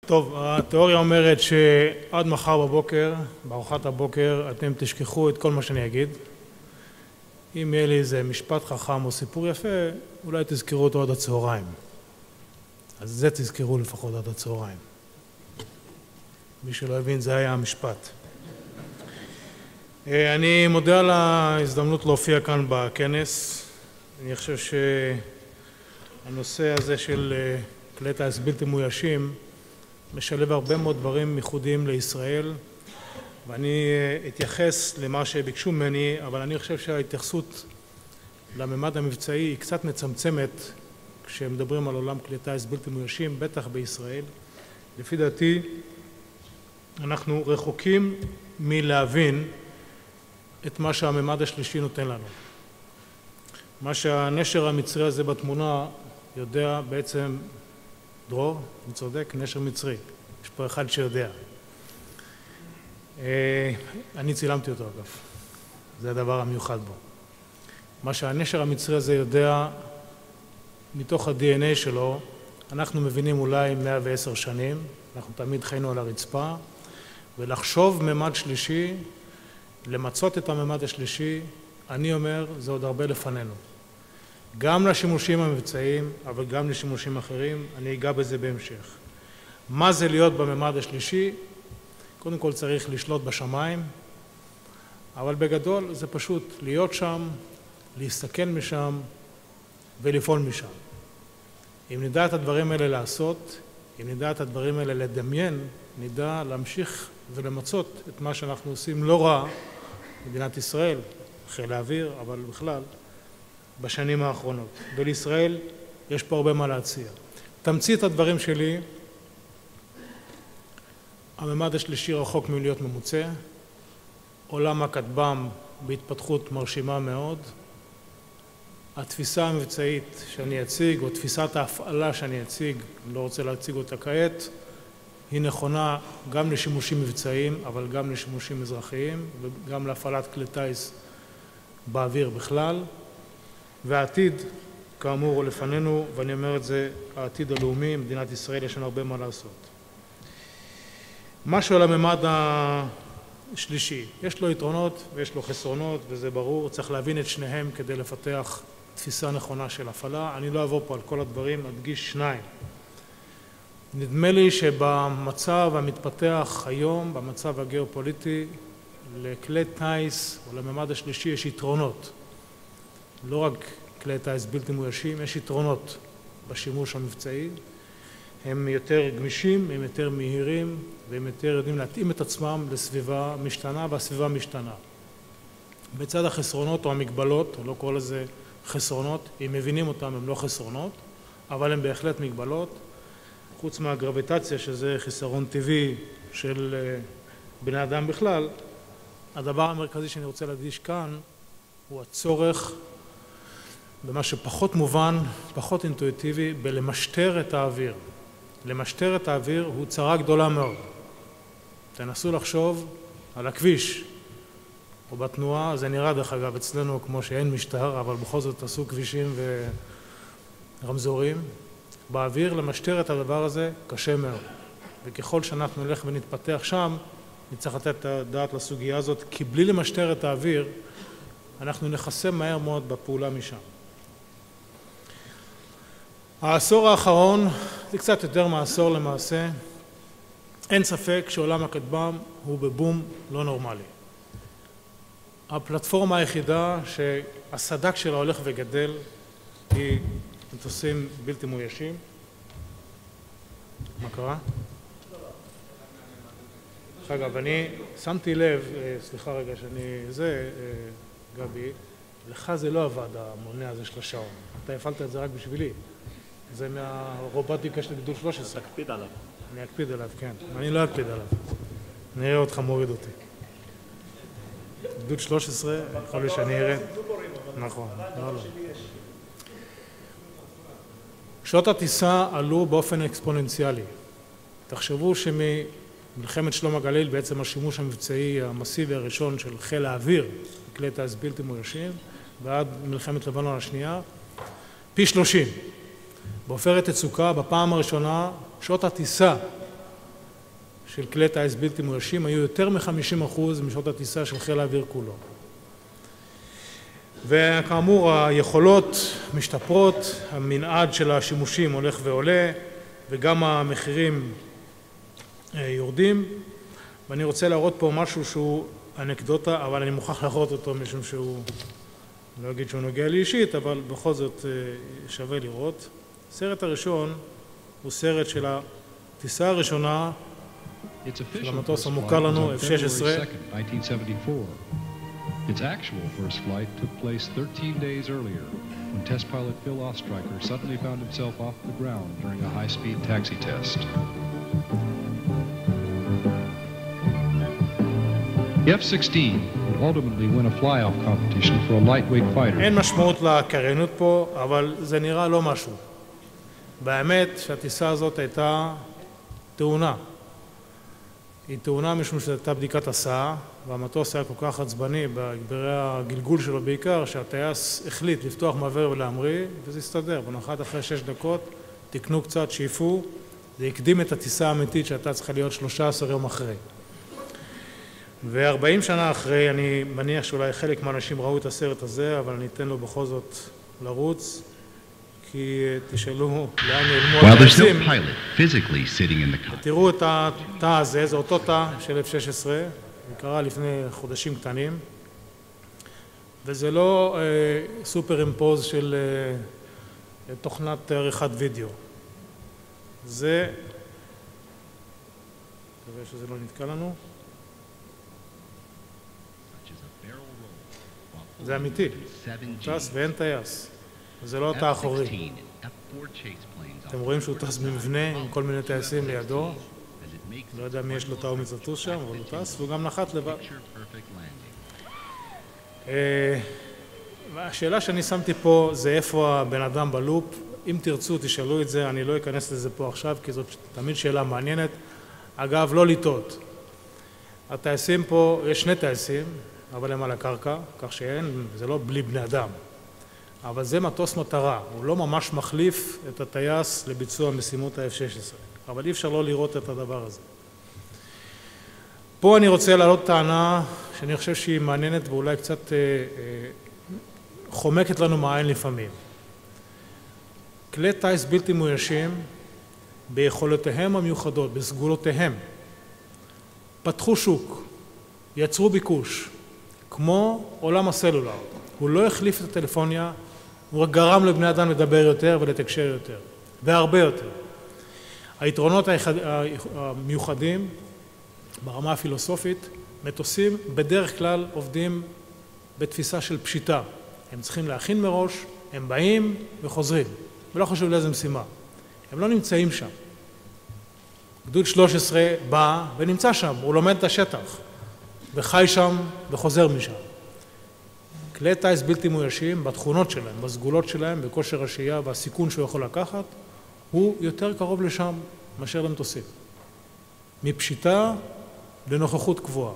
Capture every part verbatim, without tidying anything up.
טוב, התיאוריה אומרת שעד מחר בבוקר, בארוחת הבוקר, אתם תשכחו את כל מה שאני אגיד. אם יהיה לי איזה משפט חכם או סיפור יפה, אולי תזכרו אותו עד הצהריים. אז זה תזכרו לפחות עד הצהריים. מי שלא הבין, זה היה המשפט. אני מודה על ההזדמנות להופיע כאן בכנס. אני חושב שהנושא הזה של כלי טיס בלתי מאוישים משלב הרבה מאוד דברים ייחודיים לישראל, ואני אתייחס למה שביקשו ממני, אבל אני חושב שההתייחסות לממד המבצעי היא קצת מצמצמת כשמדברים על עולם כלי טיס בלתי מאוישים, בטח בישראל. לפי דעתי, אנחנו רחוקים מלהבין את מה שהממד השלישי נותן לנו. מה שהנשר המצרי הזה בתמונה יודע בעצם, דרור, אני צודק, נשר מצרי. יש פה אחד שיודע. אני צילמתי אותו אגב. זה הדבר המיוחד בו. מה שהנשר המצרי הזה יודע מתוך ה-די אן איי שלו, אנחנו מבינים אולי מאה ועשר שנים, אנחנו תמיד חיינו על הרצפה, ולחשוב ממד שלישי, למצות את הממד השלישי, אני אומר, זה עוד הרבה לפנינו. גם לשימושים המבצעיים, אבל גם לשימושים אחרים, אני אגע בזה בהמשך. מה זה להיות בממד השלישי? קודם כל צריך לשלוט בשמיים, אבל בגדול זה פשוט להיות שם, להסתכל משם ולפעול משם. אם נדע את הדברים האלה לעשות, אם נדע את הדברים האלה לדמיין, נדע להמשיך ולמצות את מה שאנחנו עושים לא רע, מדינת ישראל, חיל האוויר, אבל בכלל, בשנים האחרונות. ולישראל יש פה הרבה מה להציע. תמצית הדברים שלי, הממד השלישי רחוק מלהיות ממוצע, עולם הכטב"ם בהתפתחות מרשימה מאוד, התפיסה המבצעית שאני אציג, או תפיסת ההפעלה שאני אציג, אני לא רוצה להציג אותה כעת, היא נכונה גם לשימושים מבצעיים, אבל גם לשימושים אזרחיים, וגם להפעלת כלי טיס באוויר בכלל. והעתיד, כאמור, הוא לפנינו, ואני אומר את זה, העתיד הלאומי, מדינת ישראל, יש לנו הרבה מה לעשות. משהו על הממד השלישי, יש לו יתרונות ויש לו חסרונות, וזה ברור, צריך להבין את שניהם כדי לפתח תפיסה נכונה של הפעלה. אני לא אעבור פה על כל הדברים, אדגיש שניים. נדמה לי שבמצב המתפתח היום, במצב הגיאופוליטי, לכלי טיס או לממד השלישי יש יתרונות. לא רק כלי טיס בלתי מאוישים, יש יתרונות בשימוש המבצעי. הם יותר גמישים, הם יותר מהירים, והם יותר יודעים להתאים את עצמם לסביבה משתנה, והסביבה משתנה. בצד החסרונות או המגבלות, או לא קורא לזה חסרונות, אם מבינים אותם הם לא חסרונות, אבל הם בהחלט מגבלות. חוץ מהגרביטציה, שזה חיסרון טבעי של בני אדם בכלל, הדבר המרכזי שאני רוצה להדגיש כאן הוא הצורך במה שפחות מובן, פחות אינטואיטיבי, בלמשטר את האוויר. למשטר את האוויר הוא צרה גדולה מאוד. תנסו לחשוב על הכביש או בתנועה, זה נראה דרך אגב אצלנו כמו שאין משטר, אבל בכל זאת עשו כבישים ורמזורים. באוויר למשטר את הדבר הזה קשה מאוד. וככל שאנחנו נלך ונתפתח שם, נצטרך לתת את הדעת לסוגיה הזאת, כי בלי למשטר את האוויר, אנחנו נחסם מהר מאוד בפעולה משם. העשור האחרון, זה קצת יותר מעשור למעשה, אין ספק שעולם הכטב"ם הוא בבום לא נורמלי. הפלטפורמה היחידה שהסד"כ שלה הולך וגדל היא מטוסים בלתי מאוישים. מה קרה? אגב, אני שמתי לב, סליחה רגע שאני, זה, גבי, לך זה לא עבד המונה הזה של השעון. אתה הפעלת את זה רק בשבילי. זה מהרובוטיקה של גדוד שלוש עשרה. תקפיד עליו. אני אקפיד עליו, כן. אני לא אקפיד עליו. נראה אותך מוריד אותי. גדוד שלוש עשרה, יכול להיות שאני ארד. נכון. לא, לא. שעות הטיסה עלו באופן אקספוננציאלי. תחשבו שממלחמת שלום הגליל, בעצם השימוש המבצעי המסיבי הראשון של חיל האוויר, כלי טיס בלתי מאוישים, ועד מלחמת לבנון השנייה, פי שלושים. בעופרת יצוקה, בפעם הראשונה, שעות הטיסה של כלי טיס בלתי מאוישים היו יותר מ-חמישים אחוז משעות הטיסה של חיל האוויר כולו. וכאמור, היכולות משתפרות, המנעד של השימושים הולך ועולה, וגם המחירים יורדים. ואני רוצה להראות פה משהו שהוא אנקדוטה, אבל אני מוכרח להראות אותו משום שהוא, אני לא אגיד שהוא נוגע לי אישית, אבל בכל זאת שווה לראות. הסרט הראשון הוא סרט של הטיסה הראשונה של המטוס המוכר לנו, אף שש עשרה. Its actual first flight took place thirteen days earlier, when test pilot Phil Ostreicher suddenly found himself off the ground during a high-speed taxi test. The F sixteen would ultimately win a fly-off competition for a lightweight fighter. אין משמעות לקריינות פה, אבל זה נראה לא משהו. באמת שהטיסה הזאת הייתה תאונה. היא תאונה משום שהייתה בדיקת הסעה, והמטוס היה כל כך עצבני בהגברי הגלגול שלו בעיקר, שהטייס החליט לפתוח מעבר ולהמריא, וזה הסתדר. בנחת אחרי שש דקות, תקנו קצת, שאיפו, זה הקדים את הטיסה האמיתית שהייתה צריכה להיות שלושה עשר יום אחרי. ו-ארבעים שנה אחרי, אני מניח שאולי חלק מהאנשים ראו את הסרט הזה, אבל אני אתן לו בכל זאת לרוץ, כי תשאלו לאן נעלמו הטייסים. תראו את התא הזה, זה אותו תא של אף שש עשרה, זה קרה לפני חודשים קטנים, וזה לא אה, סופר אימפוז של אה, תוכנת עריכת וידאו. זה, מקווה שזה לא נתקע לנו. זה אמיתי, טס ואין טייס. זה לא התא האחורי. אתם רואים שהוא טס במבנה עם כל מיני טייסים לידו. לא יודע מי יש לו את האומץ לטוס שם, אבל הוא טס, והוא גם נחת לבד. השאלה שאני שמתי פה זה איפה הבן אדם בלופ. אם תרצו, תשאלו את זה, אני לא אכנס לזה פה עכשיו, כי זאת תמיד שאלה מעניינת. אגב, לא לטעות. הטייסים פה, יש שני טייסים, אבל הם על הקרקע, כך שאין, זה לא בלי בני אדם. אבל זה מטוס מטרה, הוא לא ממש מחליף את הטייס לביצוע משימות ה-אף שש עשרה, אבל אי אפשר לא לראות את הדבר הזה. פה אני רוצה להעלות טענה שאני חושב שהיא מעניינת ואולי קצת אה, אה, חומקת לנו מהעין לפעמים. כלי טייס בלתי מאוישים, ביכולותיהם המיוחדות, בסגולותיהם, פתחו שוק, יצרו ביקוש, כמו עולם הסלולר. הוא לא החליף את הטלפוניה, הוא רק גרם לבני אדם לדבר יותר ולתקשר יותר, והרבה יותר. היתרונות המיוחדים ברמה הפילוסופית, מטוסים בדרך כלל עובדים בתפיסה של פשיטה. הם צריכים להכין מראש, הם באים וחוזרים, ולא חשוב לאיזה משימה. הם לא נמצאים שם. גדוד שלוש עשרה בא ונמצא שם, הוא לומד את השטח, וחי שם וחוזר משם. כלי טייס בלתי מאוישים, בתכונות שלהם, בסגולות שלהם, בכושר השהייה והסיכון שהוא יכול לקחת, הוא יותר קרוב לשם מאשר למטוסים. מפשיטה לנוכחות קבועה.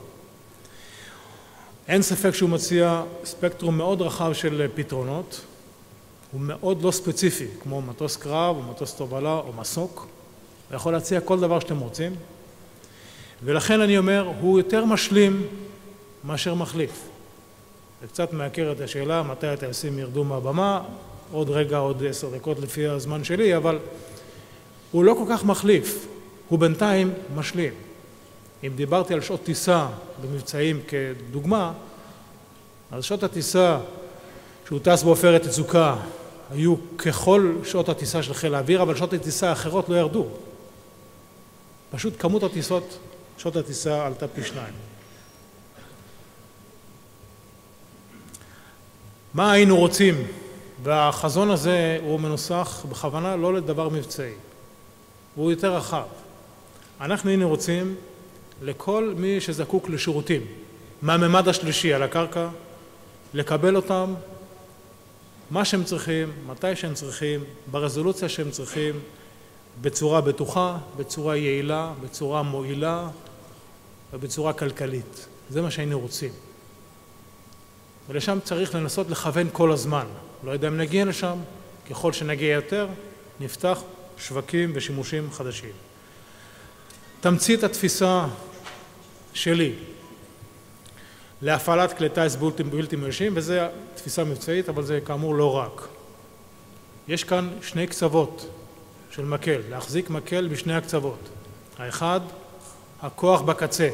אין ספק שהוא מציע ספקטרום מאוד רחב של פתרונות, הוא מאוד לא ספציפי, כמו מטוס קרב או מטוס תובלה או מסוק, הוא יכול להציע כל דבר שאתם רוצים, ולכן אני אומר, הוא יותר משלים מאשר מחליף. זה קצת מעקר את השאלה, מתי הטייסים ירדו מהבמה, עוד רגע, עוד עשר דקות לפי הזמן שלי, אבל הוא לא כל כך מחליף, הוא בינתיים משלים. אם דיברתי על שעות טיסה במבצעים כדוגמה, אז שעות הטיסה שהוא טס בעופרת יצוקה היו ככל שעות הטיסה של חיל האוויר, אבל שעות הטיסה האחרות לא ירדו. פשוט כמות הטיסות, שעות הטיסה עלתה פי שניים. מה היינו רוצים? והחזון הזה הוא מנוסח בכוונה לא לדבר מבצעי. הוא יותר רחב. אנחנו היינו רוצים לכל מי שזקוק לשירותים, מהממד השלישי על הקרקע, לקבל אותם, מה שהם צריכים, מתי שהם צריכים, ברזולוציה שהם צריכים, בצורה בטוחה, בצורה יעילה, בצורה מועילה ובצורה כלכלית. זה מה שהיינו רוצים. ולשם צריך לנסות לכוון כל הזמן. לא יודע אם נגיע לשם, ככל שנגיע יותר, נפתח שווקים ושימושים חדשים. תמצית התפיסה שלי להפעלת כלי טיס בלתי מאוישים, וזו תפיסה מבצעית, אבל זה כאמור לא רק. יש כאן שני קצוות של מקל, להחזיק מקל בשני הקצוות. האחד, הכוח בקצה.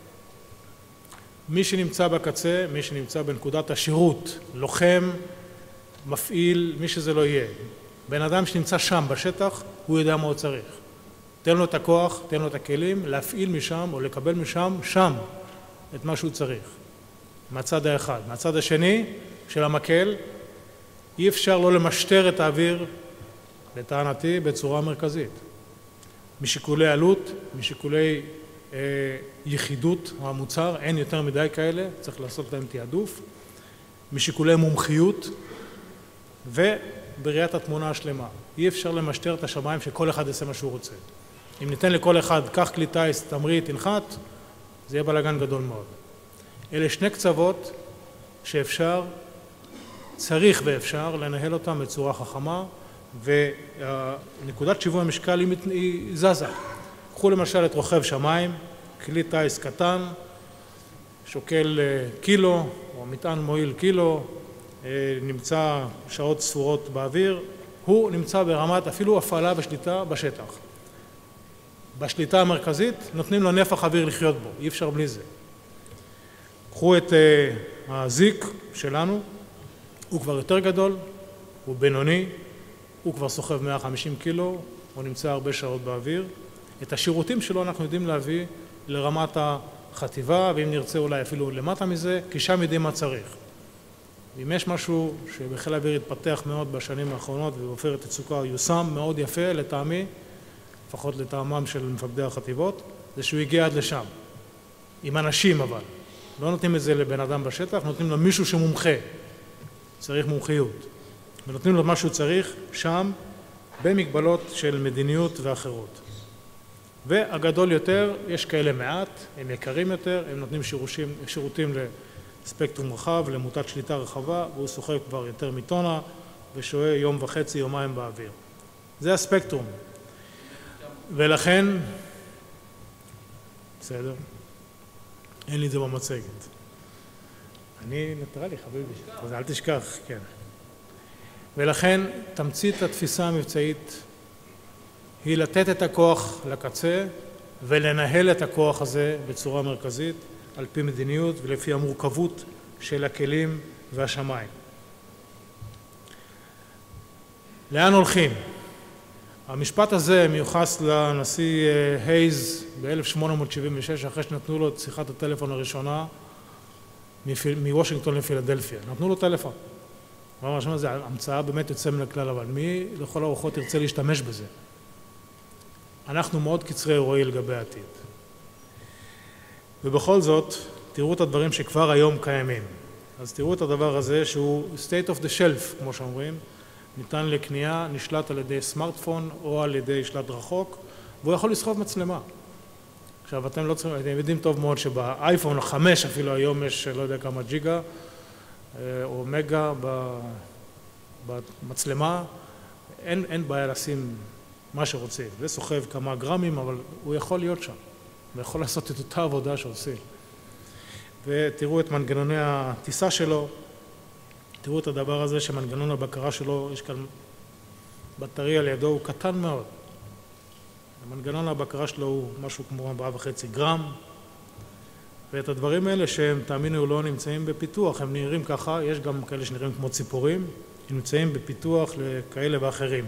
מי שנמצא בקצה, מי שנמצא בנקודת השירות, לוחם, מפעיל, מי שזה לא יהיה. בן אדם שנמצא שם בשטח, הוא יודע מה הוא צריך. תן לו את הכוח, תן לו את הכלים, להפעיל משם או לקבל משם, שם, את מה שהוא צריך. מהצד האחד. מהצד השני של המקל, אי אפשר לא למשטר את האוויר, לטענתי, בצורה מרכזית. משיקולי עלות, משיקולי אה, יחידות המוצר, אין יותר מדי כאלה, צריך לעשות להם תעדוף. משיקולי מומחיות, ובראיית התמונה השלמה. אי אפשר למשטר את השמיים שכל אחד יעשה מה שהוא רוצה. אם ניתן לכל אחד, קח כלי טיס, תמריא, תנחת, זה יהיה בלגן גדול מאוד. אלה שני קצוות שאפשר, צריך ואפשר לנהל אותם בצורה חכמה, ונקודת שיווי המשקל היא זזה. קחו למשל את רוכב שמיים, כלי טיס קטן, שוקל קילו, או מטען מועיל קילו, נמצא שעות ספורות באוויר, הוא נמצא ברמת אפילו הפעלה ושליטה בשטח. בשליטה המרכזית נותנים לו נפח אוויר לחיות בו, אי אפשר בלי זה. קחו את הזיק שלנו, הוא כבר יותר גדול, הוא בינוני, הוא כבר סוחב מאה וחמישים קילו, הוא נמצא הרבה שעות באוויר. את השירותים שלו אנחנו יודעים להביא לרמת החטיבה, ואם נרצה אולי אפילו למטה מזה, כי שם יודעים מה צריך. ואם יש משהו שבחיל האוויר התפתח מאוד בשנים האחרונות ובעופרת יצוקה יושם מאוד יפה לטעמי, לפחות לטעמם של מפקדי החטיבות, זה שהוא הגיע עד לשם. עם אנשים אבל. לא נותנים את זה לבן אדם בשטח, נותנים לו מישהו שמומחה. צריך מומחיות. ונותנים לו מה שהוא צריך שם, במגבלות של מדיניות ואחרות. והגדול יותר, יש כאלה מעט, הם יקרים יותר, הם נותנים שירושים, שירותים לספקטרום רחב, למוטת שליטה רחבה, והוא סוחב כבר יותר מטונה, ושוהה יום וחצי, יומיים באוויר. זה הספקטרום. ולכן, בסדר, אין לי את זה במצגת. אני נטרה לי, חביבי, אז אל תשכח, כן. ולכן, תמצית התפיסה המבצעית היא לתת את הכוח לקצה ולנהל את הכוח הזה בצורה מרכזית על פי מדיניות ולפי המורכבות של הכלים והשמיים. לאן הולכים? המשפט הזה מיוחס לנשיא הייז ב-אלף שמונה מאות שבעים ושש, אחרי שנתנו לו את שיחת הטלפון הראשונה מוושינגטון לפילדלפיה. נתנו לו טלפון. הוא אמר שמה זה המצאה באמת יוצא מן הכלל, אבל מי לכל הרוחות ירצה להשתמש בזה? אנחנו מאוד קצרי רואי לגבי העתיד. ובכל זאת, תראו את הדברים שכבר היום קיימים. אז תראו את הדבר הזה שהוא state of the shelf, כמו שאומרים, ניתן לקנייה, נשלט על ידי סמארטפון או על ידי שלט רחוק, והוא יכול לסחוב מצלמה. עכשיו, אתם לא צריכים, אתם יודעים טוב מאוד שבאייפון החמש אפילו היום יש לא יודע כמה ג'יגה או מגה במצלמה, אין, אין בעיה לשים מה שרוצים. זה סוחב כמה גרמים, אבל הוא יכול להיות שם, ויכול לעשות את אותה עבודה שעושים. ותראו את מנגנוני הטיסה שלו, תראו את הדבר הזה שמנגנון הבקרה שלו, יש כאן בטריה לידו, הוא קטן מאוד. המנגנון הבקרה שלו הוא משהו כמו ארבעה וחצי גרם, ואת הדברים האלה שהם, תאמינו, לא נמצאים בפיתוח, הם נראים ככה, יש גם כאלה שנראים כמו ציפורים, הם נמצאים בפיתוח לכאלה ואחרים.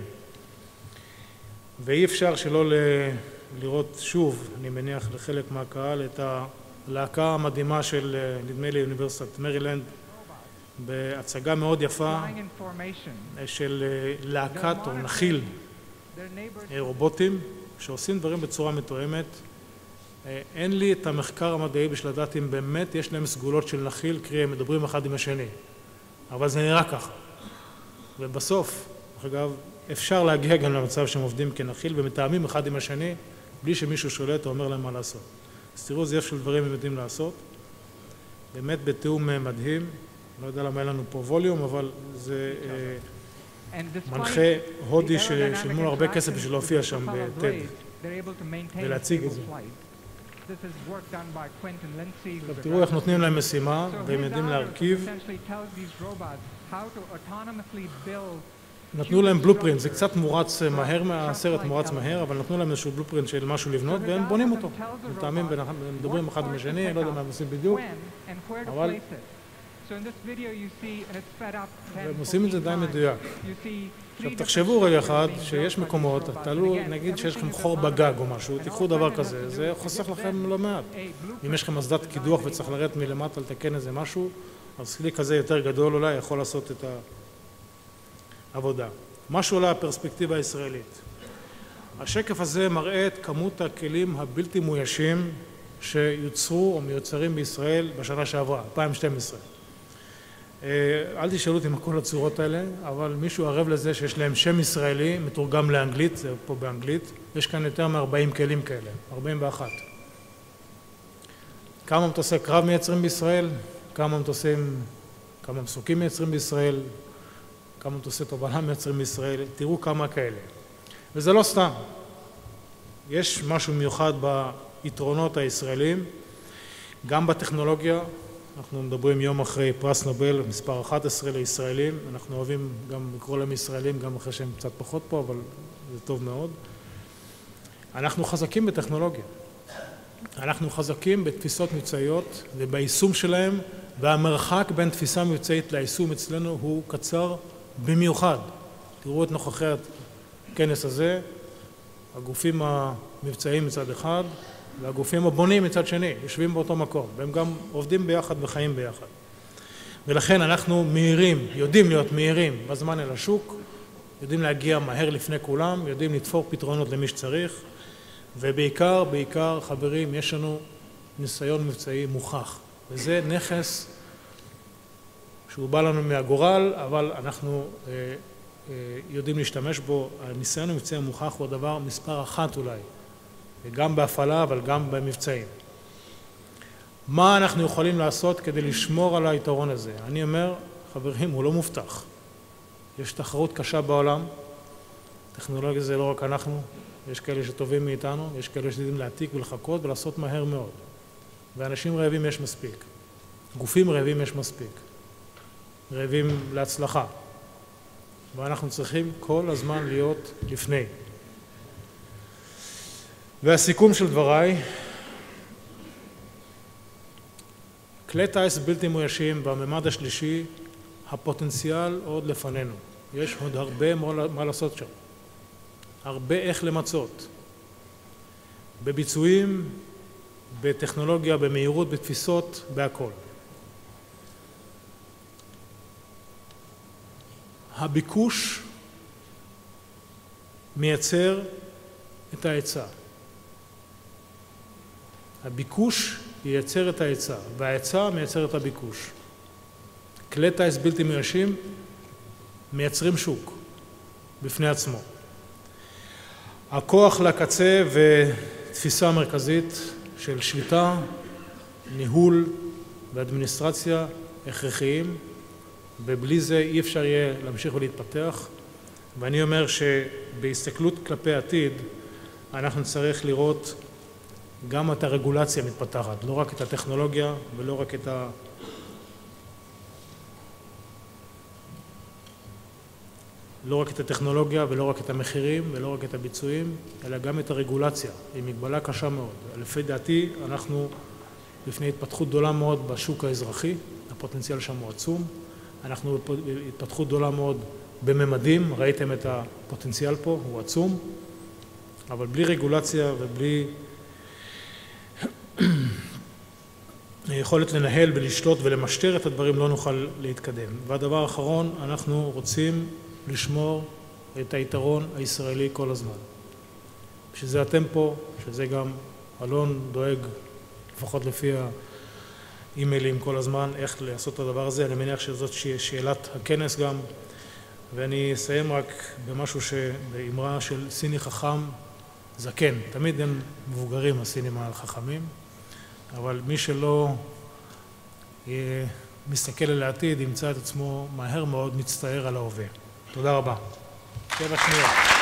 ואי אפשר שלא לראות שוב, אני מניח לחלק מהקהל, את הלהקה המדהימה של, נדמה לי, אוניברסיטת מרילנד, בהצגה מאוד יפה של להקת או נחיל רובוטים שעושים דברים בצורה מתואמת. אין לי את המחקר המדעי בשביל לדעת אם באמת יש להם סגולות של נחיל, קרי הם מדברים אחד עם השני, אבל זה נראה ככה. ובסוף, אגב, אפשר להגיע גם למצב שהם עובדים כנחיל ומתאמים אחד עם השני בלי שמישהו שולט או אומר להם מה לעשות. אז תראו, זה של דברים הם יודעים לעשות. באמת בתיאום מדהים. לא יודע למה אין לנו פה ווליום, אבל זה מנחה הודי ששילמו הרבה כסף בשביל להופיע שם בטד. ולהציג את זה. תראו איך נותנים להם משימה, והם יודעים להרכיב. נתנו להם בלופרינט, זה קצת מורץ מהר, מהסרט מורץ מהר, אבל נתנו להם איזשהו בלופרינט של משהו לבנות, והם בונים אותו. מתאמים, מדברים אחד עם השני, לא יודע מה הם עושים בדיוק, אבל הם עושים את זה די מדויק. עכשיו תחשבו רגע אחד שיש מקומות, תעלו, נגיד שיש לכם חור בגג או משהו, תיקחו דבר כזה, זה חוסך לכם לא מעט. אם יש לכם אסדת קידוח וצריך לרדת מלמטה לתקן איזה משהו, אז כלי כזה יותר גדול אולי יכול לעשות את העבודה. משהו עולה הפרספקטיבה הישראלית. השקף הזה מראה את כמות הכלים הבלתי מאוישים שיוצרו או מיוצרים בישראל בשנה שעברה, אלפיים ושתים עשרה. אל תשאלו אותי מה כל הצורות האלה, אבל מישהו ערב לזה שיש להם שם ישראלי, מתורגם לאנגלית, זה פה באנגלית, יש כאן יותר מ-ארבעים כלים כאלה, ארבעים ואחת. כמה מטוסי קרב מייצרים בישראל, כמה מטוסים, כמה מסוקים מייצרים בישראל, כמה מטוסי תובלה מייצרים בישראל, תראו כמה כאלה. וזה לא סתם. יש משהו מיוחד ביתרונות הישראלים, גם בטכנולוגיה, אנחנו מדברים יום אחרי פרס נובל, מספר אחת עשרה לישראלים, אנחנו אוהבים גם לקרוא להם ישראלים, גם אחרי שהם קצת פחות פה, אבל זה טוב מאוד. אנחנו חזקים בטכנולוגיה. אנחנו חזקים בתפיסות מבצעיות וביישום שלהם, והמרחק בין תפיסה מבצעית ליישום אצלנו הוא קצר במיוחד. תראו את נוכחי הכנס הזה, הגופים המבצעיים מצד אחד, והגופים הבונים מצד שני, יושבים באותו מקום, והם גם עובדים ביחד וחיים ביחד. ולכן אנחנו מהירים, יודעים להיות מהירים בזמן אל השוק, יודעים להגיע מהר לפני כולם, יודעים לתפור פתרונות למי שצריך, ובעיקר, בעיקר, חברים, יש לנו ניסיון מבצעי מוכח, וזה נכס שהוא בא לנו מהגורל, אבל אנחנו אה, אה, יודעים להשתמש בו. הניסיון המבצעי המוכח הוא הדבר מספר אחת אולי, גם בהפעלה, אבל גם במבצעים. מה אנחנו יכולים לעשות כדי לשמור על היתרון הזה? אני אומר, חברים, הוא לא מובטח. יש תחרות קשה בעולם, טכנולוגיה זה לא רק אנחנו, יש כאלה שטובים מאיתנו, יש כאלה שיודעים להעתיק ולחכות ולעשות מהר מאוד. ואנשים רעבים יש מספיק. גופים רעבים יש מספיק. רעבים להצלחה. ואנחנו צריכים כל הזמן להיות לפני. והסיכום של דבריי, כלי טיס בלתי מאוישים בממד השלישי, הפוטנציאל עוד לפנינו. יש עוד הרבה מה לעשות שם. הרבה איך למצות. בביצועים, בטכנולוגיה, במהירות, בתפיסות, בהכל. הביקוש מייצר את ההיצע. הביקוש ייצר את ההיצע, וההיצע מייצר את הביקוש. כלי טיס בלתי מאוישים מייצרים שוק בפני עצמו. הכוח לקצה ותפיסה מרכזית של שליטה, ניהול ואדמיניסטרציה הכרחיים, ובלי זה אי אפשר יהיה להמשיך ולהתפתח. ואני אומר שבהסתכלות כלפי עתיד אנחנו צריך לראות גם את הרגולציה מתפתחת, לא רק את הטכנולוגיה ולא רק את ה... לא רק את הטכנולוגיה ולא רק את המחירים ולא רק את הביצועים, אלא גם את הרגולציה. היא מגבלה קשה מאוד. לפי דעתי אנחנו לפני התפתחות גדולה מאוד בשוק האזרחי, הפוטנציאל שם הוא עצום. אנחנו התפתחות גדולה מאוד בממדים, ראיתם את הפוטנציאל פה, הוא עצום, אבל בלי רגולציה ובלי יכולת לנהל ולשלוט ולמשטר את הדברים לא נוכל להתקדם. והדבר האחרון, אנחנו רוצים לשמור את היתרון הישראלי כל הזמן. שזה אתם פה, שזה גם אלון דואג, לפחות לפי האימיילים כל הזמן, איך לעשות את הדבר הזה. אני מניח שזאת שאלת הכנס גם, ואני אסיים רק במשהו שבאמרה של סיני חכם זקן. תמיד הם מבוגרים הסינים החכמים, אבל מי שלא מסתכל על העתיד ימצא את עצמו מהר מאוד מצטער על ההווה. תודה רבה. שבע שניות.